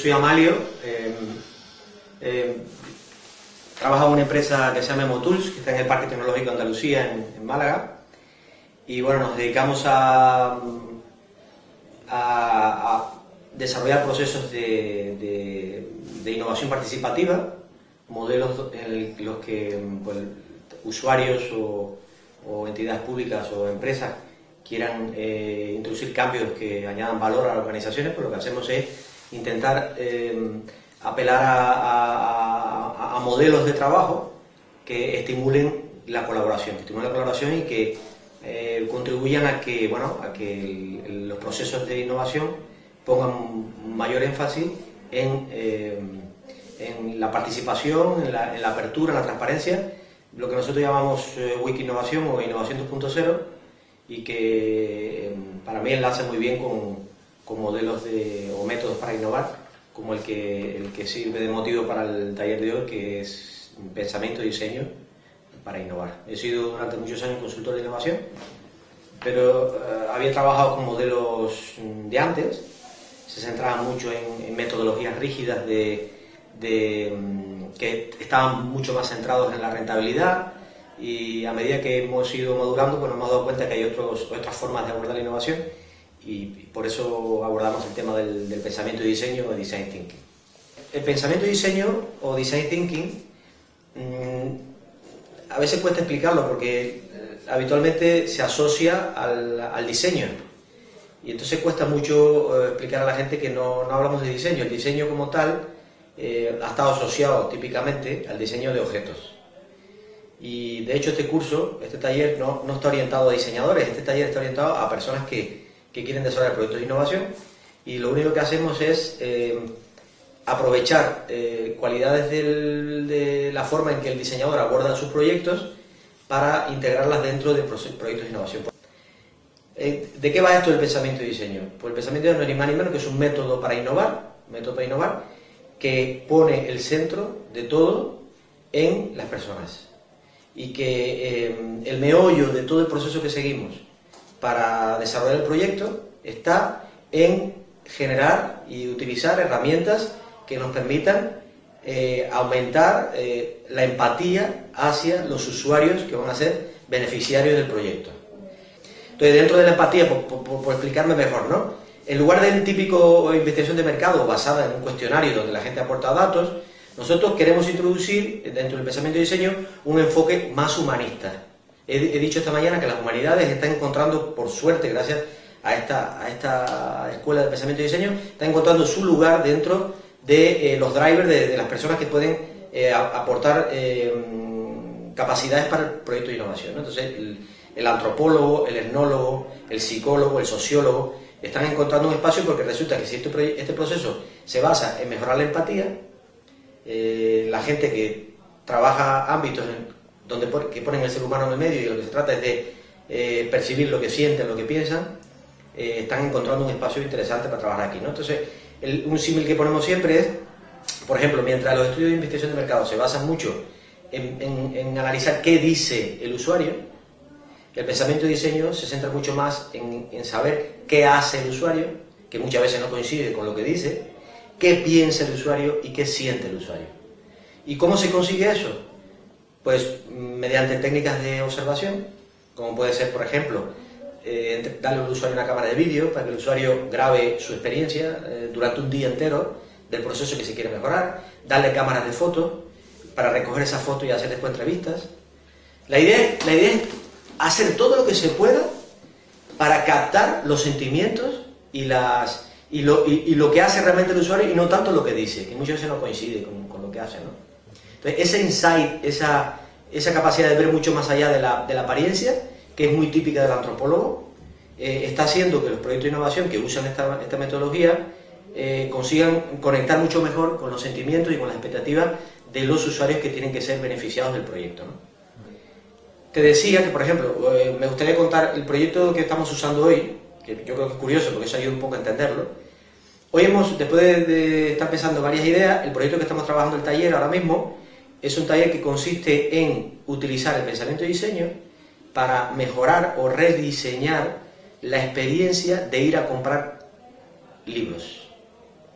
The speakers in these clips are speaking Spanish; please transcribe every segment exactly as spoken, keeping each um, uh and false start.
soy Amalio, eh, eh, trabajo en una empresa que se llama Emotools, que está en el Parque Tecnológico de Andalucía, en, en Málaga, y bueno, nos dedicamos a, a, a desarrollar procesos de, de, de innovación participativa, modelos en los que pues, usuarios o, o entidades públicas o empresas quieran eh, introducir cambios que añadan valor a las organizaciones, pues lo que hacemos es intentar eh, apelar a, a, a, a modelos de trabajo que estimulen la colaboración, que estimulen la colaboración y que eh, contribuyan a que, bueno, a que el, el, los procesos de innovación pongan mayor énfasis en, eh, en la participación, en la, en la apertura, en la transparencia, lo que nosotros llamamos eh, Wiki-innovación o innovación dos punto cero, y que eh, para mí enlaza muy bien con, con modelos de, o métodos para innovar, como el que, el que sirve de motivo para el taller de hoy, que es pensamiento y diseño para innovar. He sido durante muchos años consultor de innovación, pero eh, había trabajado con modelos de antes, se centraban mucho en, en metodologías rígidas de, de, que estaban mucho más centrados en la rentabilidad, y a medida que hemos ido madurando, pues nos hemos dado cuenta que hay otros, otras formas de abordar la innovación, y por eso abordamos el tema del, del pensamiento y diseño o design thinking. El pensamiento y diseño o design thinking mmm, a veces cuesta explicarlo porque habitualmente se asocia al, al diseño, y entonces cuesta mucho eh, explicar a la gente que no, no hablamos de diseño. El diseño como tal eh, ha estado asociado típicamente al diseño de objetos. Y de hecho este curso, este taller no, no está orientado a diseñadores, este taller está orientado a personas que, que quieren desarrollar proyectos de innovación, y lo único que hacemos es eh, aprovechar eh, cualidades del, de la forma en que el diseñador aborda sus proyectos para integrarlas dentro de proyectos de innovación. Eh, ¿De qué va esto del pensamiento y diseño? Pues el pensamiento no es ni más ni menos que es un método para innovar, método para innovar que pone el centro de todo en las personas, y que eh, el meollo de todo el proceso que seguimos para desarrollar el proyecto está en generar y utilizar herramientas que nos permitan eh, aumentar eh, la empatía hacia los usuarios que van a ser beneficiarios del proyecto. Entonces, dentro de la empatía, por, por, por explicarme mejor, ¿no? En lugar del típico investigación de mercado basada en un cuestionario donde la gente aporta datos, nosotros queremos introducir dentro del pensamiento y diseño un enfoque más humanista. He, he dicho esta mañana que las humanidades están encontrando, por suerte, gracias a esta, a esta escuela de pensamiento y diseño, están encontrando su lugar dentro de eh, los drivers, de, de las personas que pueden eh, aportar eh, capacidades para el proyecto de innovación, ¿no? Entonces, el, el antropólogo, el etnólogo, el psicólogo, el sociólogo, están encontrando un espacio porque resulta que si este, este proceso se basa en mejorar la empatía, Eh, la gente que trabaja ámbitos en, donde por, que ponen el ser humano en el medio y lo que se trata es de eh, percibir lo que sienten, lo que piensan, eh, están encontrando un espacio interesante para trabajar aquí, ¿no? Entonces, el, un símil que ponemos siempre es, por ejemplo, mientras los estudios de investigación de mercado se basan mucho en, en, en analizar qué dice el usuario, el pensamiento y diseño se centra mucho más en, en saber qué hace el usuario, que muchas veces no coincide con lo que dice, qué piensa el usuario y qué siente el usuario. ¿Y cómo se consigue eso? Pues mediante técnicas de observación, como puede ser, por ejemplo, eh, darle al usuario una cámara de vídeo para que el usuario grabe su experiencia eh, durante un día entero del proceso que se quiere mejorar, darle cámaras de fotos para recoger esas fotos y hacer después entrevistas. La idea, la idea es hacer todo lo que se pueda para captar los sentimientos y las... Y lo, y, y lo que hace realmente el usuario, y no tanto lo que dice, que muchas veces no coincide con, con lo que hace, ¿no? Entonces, ese insight, esa, esa capacidad de ver mucho más allá de la, de la apariencia, que es muy típica del antropólogo, eh, está haciendo que los proyectos de innovación que usan esta, esta metodología eh, consigan conectar mucho mejor con los sentimientos y con las expectativas de los usuarios que tienen que ser beneficiados del proyecto, ¿no? Te decía que, por ejemplo, eh, me gustaría contar el proyecto que estamos usando hoy, que yo creo que es curioso porque eso ayuda un poco a entenderlo. Hoy hemos, después de, de estar pensando varias ideas, el proyecto que estamos trabajando, el taller ahora mismo, es un taller que consiste en utilizar el pensamiento y diseño para mejorar o rediseñar la experiencia de ir a comprar libros.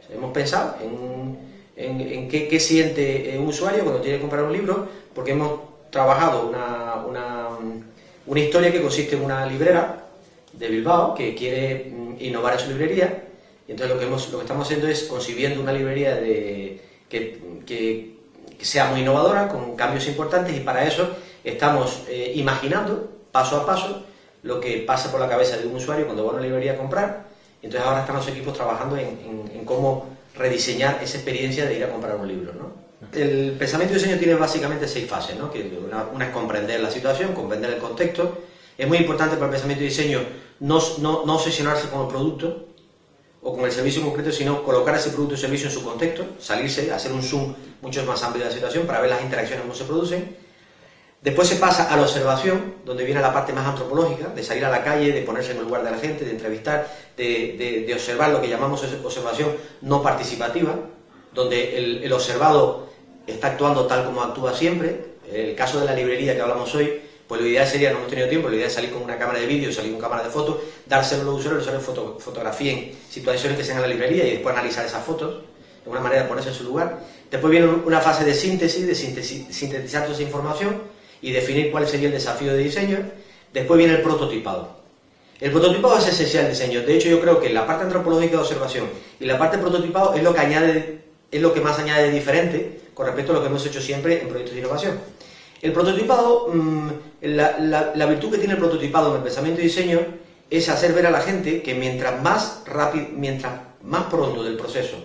Hemos pensado en, en, en qué, qué siente un usuario cuando tiene que comprar un libro, porque hemos trabajado una, una, una historia que consiste en una librera de Bilbao que quiere innovar en su librería, y entonces lo que, hemos, lo que estamos haciendo es concibiendo una librería de, que, que, que sea muy innovadora, con cambios importantes, y para eso estamos eh, imaginando, paso a paso, lo que pasa por la cabeza de un usuario cuando va a una librería a comprar. Entonces ahora están los equipos trabajando en, en, en cómo rediseñar esa experiencia de ir a comprar un libro, ¿no? El pensamiento y diseño tiene básicamente seis fases, ¿no? Que una, una es comprender la situación, comprender el contexto. Es muy importante para el pensamiento y diseño no, no, no obsesionarse con el producto o con el servicio en concreto, sino colocar ese producto o servicio en su contexto, salirse, hacer un zoom mucho más amplio de la situación para ver las interacciones cómo se producen. Después se pasa a la observación, donde viene la parte más antropológica, de salir a la calle, de ponerse en el lugar de la gente, de entrevistar, de, de, de observar lo que llamamos observación no participativa, donde el, el observado está actuando tal como actúa siempre. El caso de la librería que hablamos hoy, pues lo ideal sería, no hemos tenido tiempo, lo ideal es salir con una cámara de vídeo, salir con cámara de fotos, dárselo a los usuarios, los usuarios foto, fotografíen situaciones que sean en la librería y después analizar esas fotos, de una manera de ponerse en su lugar. Después viene una fase de síntesis, de sintetizar toda esa información y definir cuál sería el desafío de diseño. Después viene el prototipado. El prototipado es esencial en diseño. De hecho, yo creo que la parte antropológica de observación y la parte prototipado es lo que añade, es lo que más añade de diferente con respecto a lo que hemos hecho siempre en proyectos de innovación. El prototipado, mmm, la, la, la virtud que tiene el prototipado en el pensamiento y diseño es hacer ver a la gente que mientras más rápido, mientras más pronto del proceso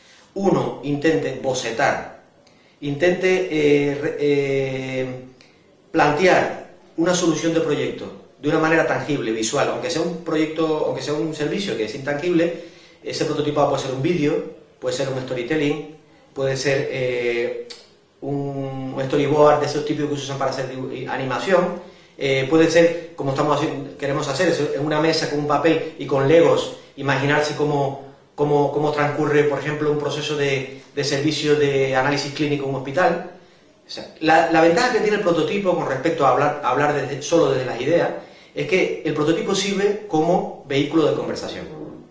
uno intente bocetar, intente eh, eh, plantear una solución de proyecto de una manera tangible, visual, aunque sea un proyecto, aunque sea un servicio que es intangible, ese prototipado puede ser un vídeo, puede ser un storytelling, puede ser eh, un, un storyboard de esos típicos que se usan para hacer animación, eh, puede ser, como estamos haciendo, queremos hacer, en una mesa con un papel y con legos, imaginarse cómo, cómo, cómo transcurre, por ejemplo, un proceso de, de servicio de análisis clínico en un hospital. O sea, la, la ventaja que tiene el prototipo con respecto a hablar, a hablar desde, solo desde las ideas es que el prototipo sirve como vehículo de conversación.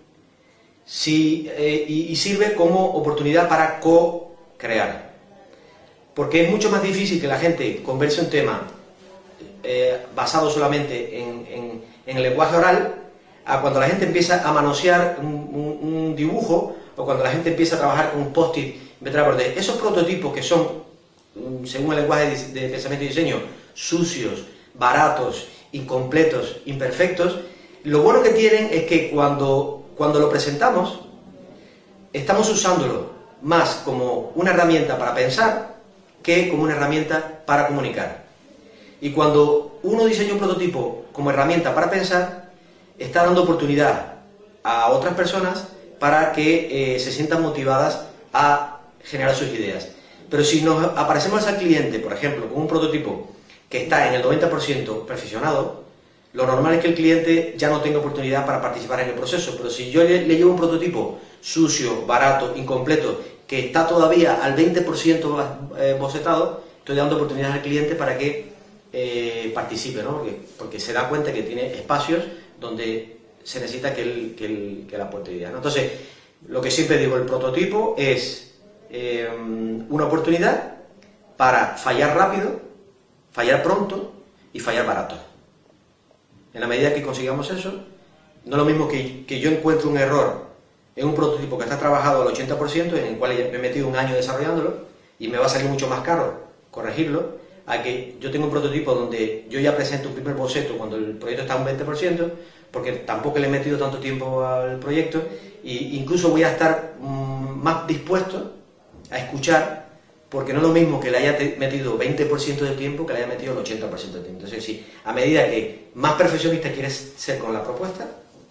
Sí, eh, y, y sirve como oportunidad para co-crear. Porque es mucho más difícil que la gente converse un tema eh, basado solamente en, en, en el lenguaje oral, a cuando la gente empieza a manosear un, un, un dibujo, o cuando la gente empieza a trabajar con un post-it. Esos prototipos que son, según el lenguaje de, de pensamiento y diseño, sucios, baratos, incompletos, imperfectos, lo bueno que tienen es que cuando, cuando lo presentamos, estamos usándolo más como una herramienta para pensar que como una herramienta para comunicar. Y cuando uno diseña un prototipo como herramienta para pensar, está dando oportunidad a otras personas para que eh, se sientan motivadas a generar sus ideas. Pero si nos aparecemos al cliente, por ejemplo, con un prototipo que está en el noventa por ciento perfeccionado, lo normal es que el cliente ya no tenga oportunidad para participar en el proceso. Pero si yo le, le llevo un prototipo sucio, barato, incompleto, que está todavía al veinte por ciento eh, bocetado, estoy dando oportunidades al cliente para que eh, participe, ¿no? Porque, porque se da cuenta que tiene espacios donde se necesita que él, que él, que él aporte ideas, ¿no? Entonces, lo que siempre digo, el prototipo es eh, una oportunidad para fallar rápido, fallar pronto y fallar barato. En la medida que consigamos eso, no es lo mismo que, que yo encuentre un error en un prototipo que está trabajado al ochenta por ciento, en el cual me he metido un año desarrollándolo, y me va a salir mucho más caro corregirlo, a que yo tengo un prototipo donde yo ya presento un primer boceto cuando el proyecto está a un veinte por ciento, porque tampoco le he metido tanto tiempo al proyecto, e incluso voy a estar mmm, más dispuesto a escuchar, porque no es lo mismo que le haya metido veinte por ciento del tiempo que le haya metido el ochenta por ciento del tiempo. Entonces, sí, a medida que más perfeccionista quieres ser con la propuesta,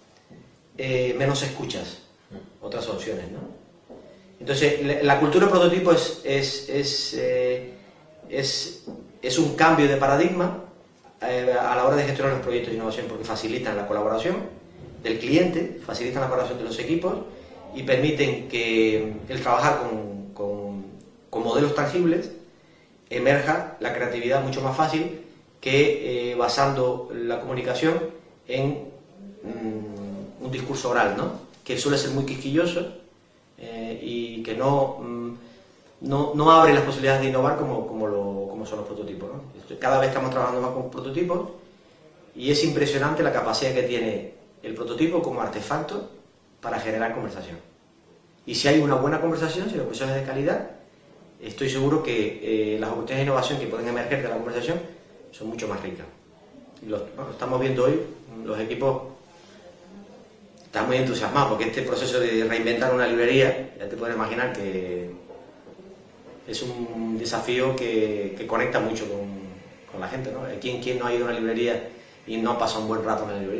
eh, menos escuchas otras opciones, ¿no? Entonces, la cultura de prototipo es, es, es, eh, es, es un cambio de paradigma eh, a la hora de gestionar los proyectos de innovación, porque facilitan la colaboración del cliente, facilitan la colaboración de los equipos y permiten que el trabajar con, con, con modelos tangibles emerja la creatividad mucho más fácil que eh, basando la comunicación en mm, un discurso oral, ¿no? Que suele ser muy quisquilloso eh, que no, no, no abre las posibilidades de innovar como, como, lo, como son los prototipos, ¿no? Cada vez estamos trabajando más con prototipos y es impresionante la capacidad que tiene el prototipo como artefacto para generar conversación. Y si hay una buena conversación, si la conversación es de calidad, estoy seguro que eh, las oportunidades de innovación que pueden emerger de la conversación son mucho más ricas. Lo, bueno, estamos viendo hoy, los equipos están muy entusiasmados porque este proceso de reinventar una librería, ya te puedes imaginar que es un desafío que, que conecta mucho con, con la gente, ¿no? ¿Quién, ¿Quién no ha ido a una librería y no ha pasado un buen rato en la librería?